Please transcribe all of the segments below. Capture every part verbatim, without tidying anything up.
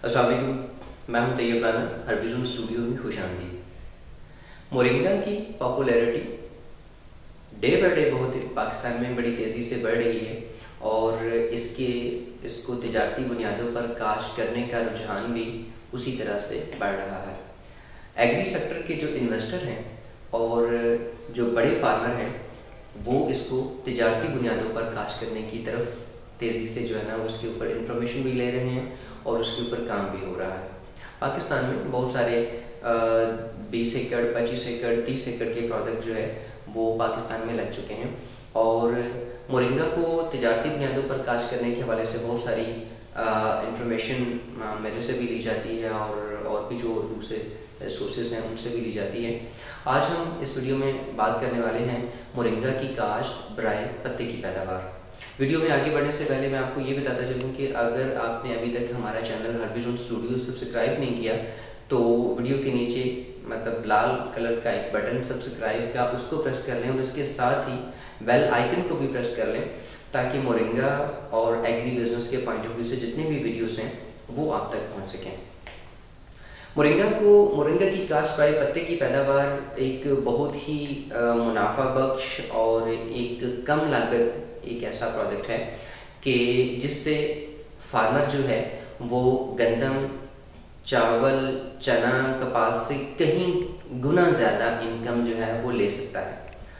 अस्सलाम वालेकुम, मैं हूं तैयब राना, हर्बिजोन स्टूडियो में खुशामदीद। मोरिंगा की पॉपुलैरिटी डे बाय डे बहुत पाकिस्तान में बड़ी तेज़ी से बढ़ रही है और इसके इसको तिजारती बुनियादों पर काश्त करने का रुझान भी उसी तरह से बढ़ रहा है। एग्री सेक्टर के जो इन्वेस्टर हैं और जो बड़े फार्मर हैं वो इसको तिजारती बुनियादों पर काश्त करने की तरफ तेज़ी से जो है ना उसके ऊपर इंफॉर्मेशन भी ले रहे हैं और उसके ऊपर काम भी हो रहा है। पाकिस्तान में बहुत सारे बीस एकड़ पच्चीस एकड़ तीस एकड़ के प्रोजेक्ट जो है वो पाकिस्तान में लग चुके हैं और मोरिंगा को तिजारती बुनियादों पर काश्त करने के हवाले से बहुत सारी इंफॉर्मेशन मेरे से भी ली जाती है और और भी जो दूसरे सोर्सेज हैं उनसे भी ली जाती है। आज हम इस वीडियो में बात करने वाले हैं मोरिंगा की काश्त बराए पत्ते की पैदावार। वीडियो में आगे बढ़ने से पहले मैं आपको ये बताता चलूँ कि अगर आपने अभी तक हमारा चैनल हर्बिजोन स्टूडियो सब्सक्राइब नहीं किया तो वीडियो के नीचे मतलब लाल कलर का एक बटन सब्सक्राइब का उसको प्रेस कर लें और इसके साथ ही बेल आइकन को भी प्रेस कर लें ताकि मोरिंगा और एग्री बिजनेस के पॉइंट ऑफ व्यू से जितने भी वीडियोस हैं वो आप तक पहुंच सकें। मोरिंगा को मोरिंगा की काश्त बराए पत्ते की पैदावार एक बहुत ही मुनाफा बख्श और एक कम लागत एक ऐसा प्रोजेक्ट है कि जिससे फार्मर जो है वो गंदम चावल चना कपास से कहीं गुना ज़्यादा इनकम जो है वो ले सकता है।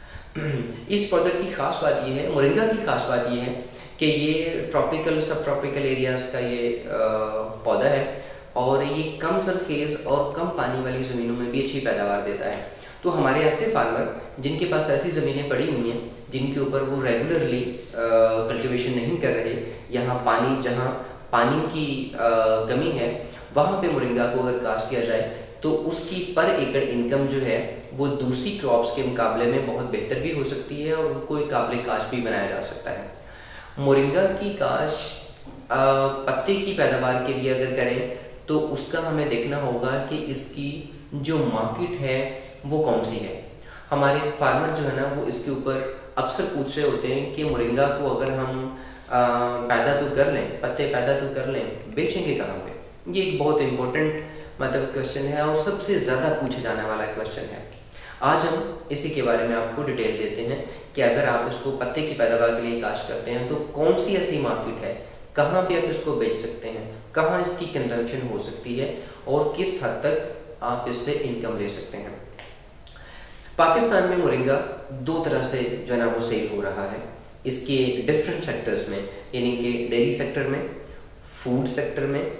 इस प्रोजेक्ट की खास बात ये है, मोरिंगा की खास बात ये है कि ये ट्रॉपिकल सब ट्रॉपिकल एरियाज का ये पौधा है और ये कम सरखेज और कम पानी वाली ज़मीनों में भी अच्छी पैदावार देता है। तो हमारे ऐसे फार्मर जिनके पास ऐसी ज़मीनें पड़ी हुई हैं जिनके ऊपर वो रेगुलरली कल्टीवेशन नहीं कर रहे, यहाँ पानी जहाँ पानी की कमी है वहाँ पे मोरिंगा को अगर काश्त किया जाए तो उसकी पर एकड़ इनकम जो है वो दूसरी क्रॉप्स के मुकाबले में बहुत बेहतर भी हो सकती है और उनको एक काबिल काश्त भी बनाया जा सकता है। मोरिंगा की काश्त पत्ते की पैदावार के लिए अगर करें तो उसका हमें देखना होगा कि इसकी जो मार्केट है वो कौन सी है। हमारे फार्मर जो है ना वो इसके ऊपर अक्सर पूछ रहे होते हैं कि मोरिंगा को अगर हम आ, पैदा तो कर लें, पत्ते पैदा तो कर लें, बेचेंगे कहाँ पे? ये एक बहुत इम्पोर्टेंट मतलब क्वेश्चन है और सबसे ज़्यादा पूछे जाने वाला क्वेश्चन है। आज हम इसी के बारे में आपको डिटेल देते हैं कि अगर आप इसको पत्ते की पैदावार के लिए काश्त करते हैं तो कौन सी ऐसी मार्केट है, कहाँ पे आप इसको बेच सकते हैं, कहाँ इसकी कंजम्पशन हो सकती है और किस हद तक आप इससे इनकम ले सकते हैं। पाकिस्तान में मोरिंगा दो तरह से जो है ना वो सेल हो रहा है, इसके डिफरेंट सेक्टर्स में, यानी कि डेयरी सेक्टर में, फूड सेक्टर में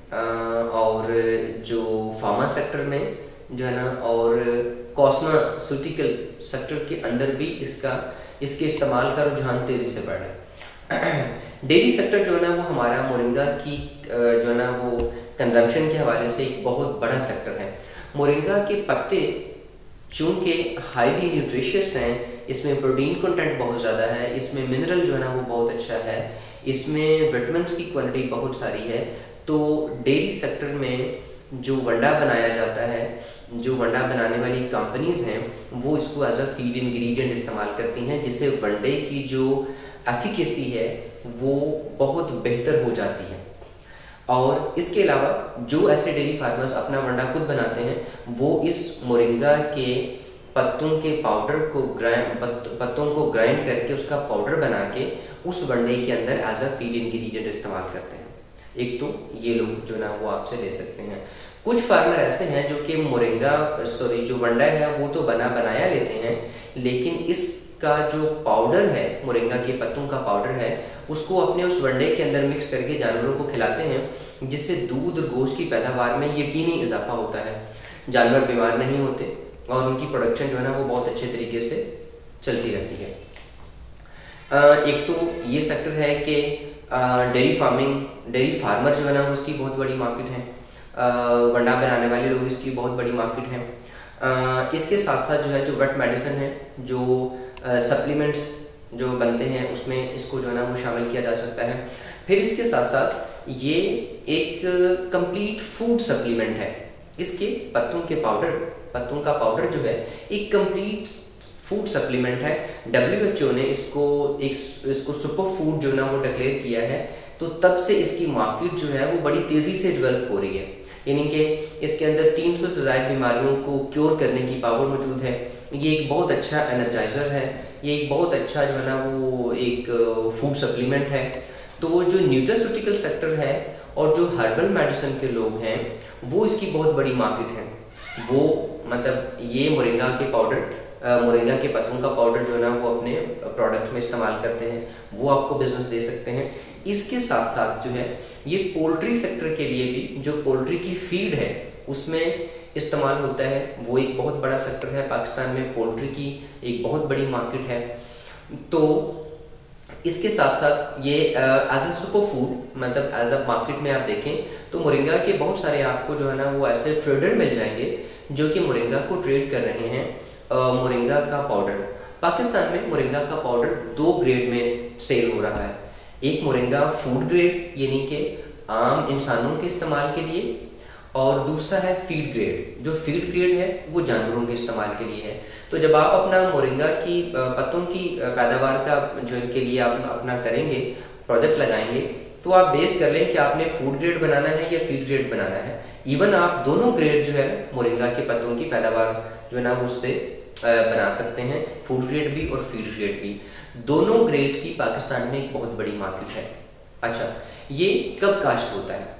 और जो फार्मा सेक्टर में जो है ना और कॉस्मेटिकल सेक्टर के अंदर भी इसका इसके इस्तेमाल का रुझान तेज़ी से बढ़ रहा है। डेयरी सेक्टर जो है ना वो हमारा मोरिंगा की जो है ना वो कंजम्पशन के हवाले से एक बहुत बड़ा सेक्टर है। मोरिंगा के पत्ते चूँकि हाईली न्यूट्रिशियस हैं, इसमें प्रोटीन कंटेंट बहुत ज़्यादा है, इसमें मिनरल जो है ना वो बहुत अच्छा है, इसमें विटामिन की क्वांटिटी बहुत सारी है। तो डेयरी सेक्टर में जो वंडा बनाया जाता है, जो वंडा बनाने वाली कंपनीज हैं वो इसको एज अ फीड इंग्रेडिएंट इस्तेमाल करती हैं जिससे वंडे की जो एफिकेसी है वो बहुत बेहतर हो जाती है। और इसके अलावा जो ऐसे डेयरी फार्मर्स अपना वंडा खुद बनाते हैं वो इस मोरिंगा के पत्तों के पाउडर को ग्राइंड पत, पत्तों को ग्राइंड करके उसका पाउडर बना के उस वंडे के अंदर एज अ फीड इंग्रेडिएंट इस्तेमाल करते हैं। एक तो ये लोग जो ना वो आपसे ले सकते हैं। कुछ फार्मर ऐसे हैं जो कि मोरिंगा सॉरी जो वंडा है वो तो बना बनाया लेते हैं लेकिन इसका जो पाउडर है, मोरिंगा के पत्तों का पाउडर है, उसको अपने उस वंडे के अंदर मिक्स करके जानवरों को खिलाते हैं जिससे दूध और गोश्त की पैदावार में यकीनी इजाफा होता है, जानवर बीमार नहीं होते और उनकी प्रोडक्शन जो है ना वो बहुत अच्छे तरीके से चलती रहती है। एक तो ये सेक्टर है कि डेयरी फार्मिंग, डेयरी फार्मर जो है ना उसकी बहुत बड़ी मार्केट है, वंडा बनाने वाले लोग इसकी बहुत बड़ी मार्केट है। आ, इसके साथ साथ जो है जो वेट मेडिसिन है, जो सप्लीमेंट्स जो बनते हैं उसमें इसको जो है ना वो शामिल किया जा सकता है। फिर इसके साथ साथ ये एक कंप्लीट फूड सप्लीमेंट है। इसके पत्तों के पाउडर पत्तों का पाउडर जो है एक कंप्लीट फूड सप्लीमेंट है। डब्ल्यू एच ओ ने इसको एक इसको सुपर फूड जो ना वो डिक्लेयर किया है। तो तो तब से इसकी मार्केट जो है वो बड़ी तेजी से डेवलप हो रही है, यानी कि इसके अंदर तीन सौ से ज़्यादा बीमारियों को क्योर करने की पावर मौजूद है। ये एक बहुत अच्छा एनर्जाइज़र है, ये एक बहुत अच्छा जो है ना वो एक फूड सप्लीमेंट है। तो जो न्यूट्रास्यूटिकल सेक्टर है और जो हर्बल मेडिसिन के लोग हैं वो इसकी बहुत बड़ी मार्केट है। वो मतलब ये मोरिंगा के पाउडर, मोरिंगा के पत्तों का पाउडर जो है ना वो अपने प्रोडक्ट में इस्तेमाल करते हैं, वो आपको बिजनेस दे सकते हैं। इसके साथ साथ जो है ये पोल्ट्री सेक्टर के लिए भी, जो पोल्ट्री की फीड है उसमें इस्तेमाल होता है, वो एक बहुत बड़ा सेक्टर है पाकिस्तान में, पोल्ट्री की एक बहुत बड़ी मार्केट है। तो इसके साथ साथ ये एज ए सुपर फूड, मतलब एज अ मार्केट में आप देखें तो मोरिंगा के बहुत सारे आपको जो है ना वो ऐसे ट्रेडर मिल जाएंगे जो कि मोरिंगा को ट्रेड कर रहे हैं। मोरिंगा का पाउडर, पाकिस्तान में मोरिंगा का पाउडर दो ग्रेड में सेल हो रहा है। एक मोरिंगा फूड ग्रेड यानी कि आम इंसानों के इस्तेमाल के लिए, और दूसरा है फीड ग्रेड। जो फीड ग्रेड है वो जानवरों के इस्तेमाल के लिए है। तो जब आप अपना मोरिंगा की पत्तों की पैदावार का जो इनके लिए आप अपना करेंगे, प्रोजेक्ट लगाएंगे, तो आप बेस कर लें कि आपने फूड ग्रेड बनाना है या फीड ग्रेड बनाना है। इवन आप दोनों ग्रेड जो है मोरिंगा के पत्तों की पैदावार जो है ना उससे बना सकते हैं, फूड ग्रेड भी और फीड ग्रेड भी। दोनों ग्रेड की पाकिस्तान में एक बहुत बड़ी मार्केट है। अच्छा, ये कब काश्त होता है?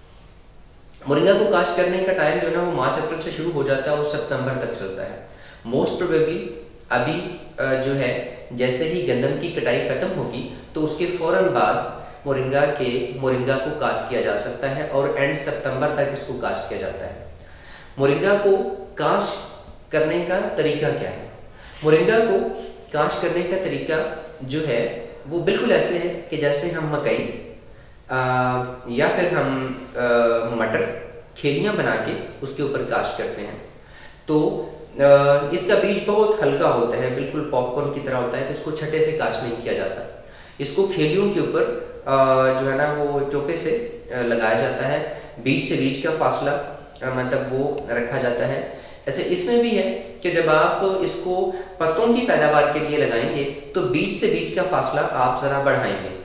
मोरिंगा को काश्त करने का टाइम जो है ना वो मार्च अप्रैल से शुरू हो जाता है और सितंबर तक चलता है। मोस्ट प्रोबेबली अभी जो है जैसे ही गंदम की कटाई खत्म होगी तो उसके फौरन बाद मोरिंगा के मोरिंगा को काश्त किया जा सकता है और एंड सितंबर तक इसको काश्त किया जाता है। मोरिंगा को काश्त करने का तरीका क्या है? मोरिंगा को काश्त करने का तरीका जो है वो बिल्कुल ऐसे है कि जैसे हम मकई आ, या फिर हम आ, मटर खेलियां बना के उसके ऊपर काश्त करते हैं। तो आ, इसका बीज बहुत हल्का होता है, बिल्कुल पॉपकॉर्न की तरह होता है, तो इसको छठे से काश्त नहीं किया जाता। इसको खेलियों के ऊपर जो है ना वो चोपे से लगाया जाता है, बीज से बीज का फासला आ, मतलब वो रखा जाता है। अच्छा, इसमें भी है कि जब आप इसको पत्तों की पैदावार के लिए लगाएंगे तो बीज से बीज का फासला आप जरा बढ़ाएंगे।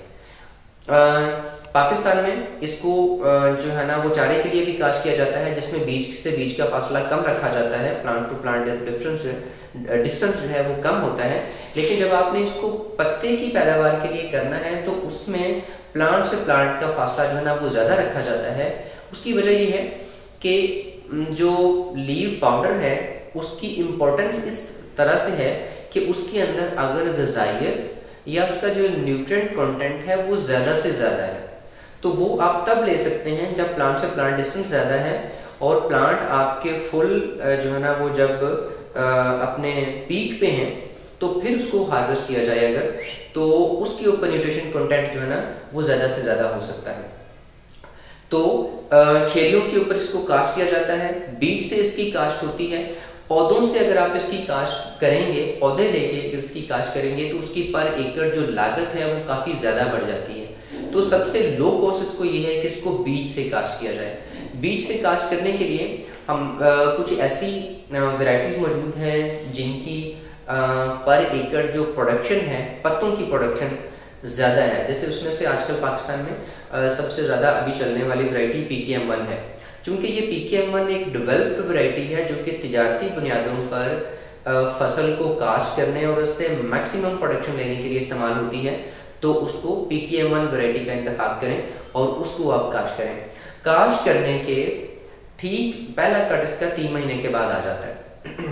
आ, पाकिस्तान में इसको जो है ना वो चारे के लिए भी काश्त किया जाता है, जिसमें बीज से बीज का फासला कम रखा जाता है, plant to plant difference distance जो है वो कम होता है। लेकिन जब आपने इसको पत्ते की पैदावार के लिए करना है तो उसमें प्लांट से प्लांट का फासला जो है ना वो ज्यादा रखा जाता है। उसकी वजह यह है कि जो लीव पाउडर है उसकी इम्पोर्टेंस इस तरह से है कि उसके अंदर अगर ग़िज़ाइयत या उसका जो न्यूट्रिएंट कंटेंट है वो ज्यादा से ज्यादा है, तो वो आप तब ले सकते हैं जब प्लांट से प्लांट डिस्टेंस ज्यादा है और प्लांट आपके फुल जो है ना वो जब अपने पीक पे हैं तो फिर उसको हार्वेस्ट किया जाए अगर, तो उसके ऊपर न्यूट्रिशन कंटेंट जो है ना वो ज्यादा से ज्यादा हो सकता है। तो खेलियों के ऊपर इसको काश्त किया जाता है, बीज से इसकी काश्त होती है। पौधों से अगर आप इसकी काश्त करेंगे, पौधे लेके अगर इसकी काश्त करेंगे तो उसकी पर एकड़ जो लागत है वो काफी ज्यादा बढ़ जाती है। तो सबसे लो कॉस्ट इसको ये है कि इसको बीज से काश्त किया जाए। बीज से काश्त करने के लिए हम आ, कुछ ऐसी वैरायटीज मौजूद हैं जिनकी आ, पर एकड़ जो प्रोडक्शन है, पत्तों की प्रोडक्शन ज्यादा है। जैसे उसमें से आजकल पाकिस्तान में आ, सबसे ज्यादा अभी चलने वाली variety P K M one है। चूंकि ये पी के एम वन एक डेवलप्ड वैरायटी है जो कि तिजारती बुनियादों पर आ, फसल को काश्त करने और उससे मैक्सिमम प्रोडक्शन लेने के लिए इस्तेमाल होती है, तो उसको P K M one variety का इंतखाब करें और उसको आप काश्त करें। काश्त करने के ठीक पहला कट इसका तीन महीने के बाद आ जाता है।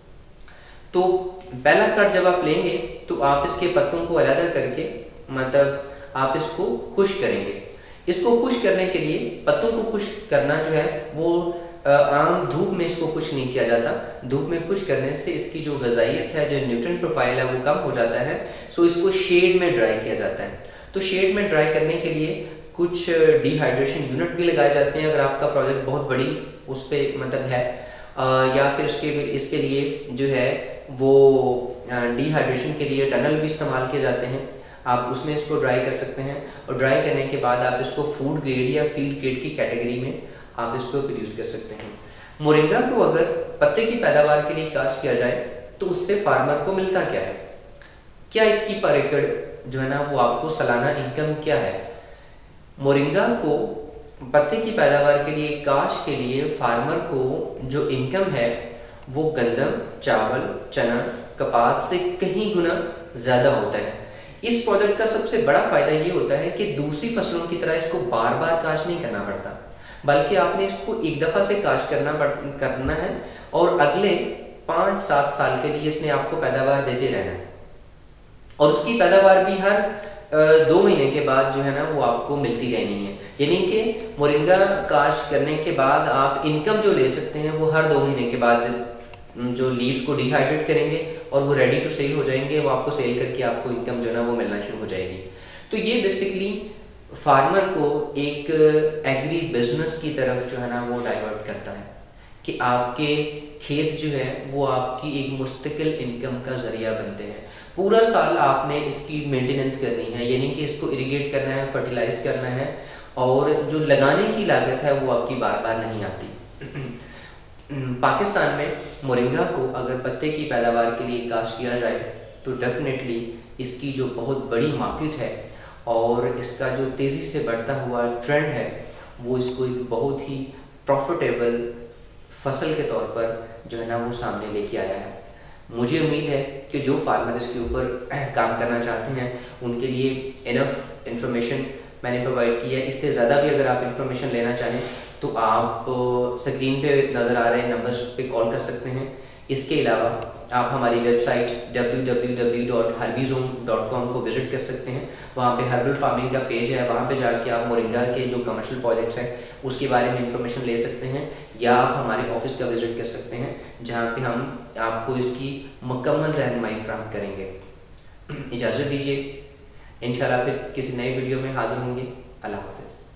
तो पहला कट जब आप लेंगे तो आप इसके पत्तों को अलग करके मतलब आप इसको खुश करेंगे। इसको खुश करने के लिए पत्तों को खुश करना जो है वो आम धूप में इसको खुश नहीं किया जाता। धूप में खुश करने से इसकी जो ग़िज़ाइयत है, जो न्यूट्रिएंट प्रोफाइल है वो कम हो जाता है। सो इसको शेड में ड्राई किया जाता है। तो शेड में ड्राई करने के लिए कुछ डिहाइड्रेशन यूनिट भी लगाए जाते हैं अगर आपका प्रोजेक्ट बहुत बड़ी उस पर मतलब है, आ, या फिर इसके इसके लिए जो है वो डिहाइड्रेशन के लिए टनल भी इस्तेमाल किए जाते हैं। आप उसमें इसको ड्राई कर सकते हैं और ड्राई करने के बाद आप इसको फूड ग्रेड या फीड ग्रेड की कैटेगरी में आप इसको प्रोड्यूस कर सकते हैं। मोरिंगा को अगर पत्ते की पैदावार के लिए काश्त किया जाए तो उससे फार्मर को मिलता क्या है? क्या इसकी पर एकड़ जो है ना वो आपको सालाना इनकम क्या है? मोरिंगा को पत्ते की पैदावार के लिए, काश के लिए फार्मर को जो इनकम है वो गंदम, चावल, चना, कपास से कहीं गुना ज्यादा होता है। इस प्रोडक्ट का सबसे बड़ा फायदा ये होता है कि दूसरी फसलों की तरह इसको बार बार काश नहीं करना पड़ता, बल्कि आपने इसको एक दफा से काश करना करना है और अगले पांच सात साल के लिए इसने आपको पैदावार देते रहना है। और उसकी पैदावार भी हर दो महीने के बाद जो है ना वो आपको मिलती रहनी है। यानी कि मोरिंगा काश करने के बाद आप इनकम जो ले सकते हैं वो हर दो महीने के बाद जो लीव्स को डिहाइड्रेट करेंगे और वो रेडी टू सेल हो जाएंगे, वो आपको सेल करके आपको इनकम जो है ना वो मिलना शुरू हो जाएगी। तो ये बेसिकली फार्मर को एक एग्री बिजनेस की तरफ जो है ना वो डाइवर्ट करता है कि आपके खेत जो है वो आपकी एक मुस्तकिल इनकम का जरिया बनते हैं। पूरा साल आपने इसकी मेंटेनेंस करनी है, यानी कि इसको इरिगेट करना है, फर्टिलाइज करना है, और जो लगाने की लागत है वो आपकी बार बार नहीं आती। पाकिस्तान में मोरिंगा को अगर पत्ते की पैदावार के लिए काश किया जाए तो डेफिनेटली इसकी जो बहुत बड़ी मार्केट है और इसका जो तेज़ी से बढ़ता हुआ ट्रेंड है वो इसको एक बहुत ही प्रॉफिटेबल फसल के तौर पर जो है ना वो सामने लेके आया है। मुझे उम्मीद है कि जो फार्मर इसके ऊपर काम करना चाहते हैं उनके लिए इनफ इंफॉर्मेशन मैंने प्रोवाइड की है। इससे ज़्यादा भी अगर आप इंफॉर्मेशन लेना चाहें तो आप स्क्रीन पे नज़र आ रहे नंबर्स पे कॉल कर सकते हैं। इसके अलावा आप हमारी website W W W dot हर्बीज़ोम डॉट कॉम को विजिट कर सकते हैं। वहाँ पे हर्बल फार्मिंग का पेज है, वहाँ पे जाके आप मोरिंगा के जो कमर्शियल प्रोजेक्ट्स हैं उसके बारे में इंफॉर्मेशन ले सकते हैं, या आप हमारे ऑफिस का विजिट कर सकते हैं जहाँ पे हम आपको इसकी मुकम्मल रहनुमाई फराहम करेंगे। इजाज़त दीजिए, इंशाल्लाह फिर किसी नए वीडियो में हाजिर होंगे। अल्लाह हाफ़िज़।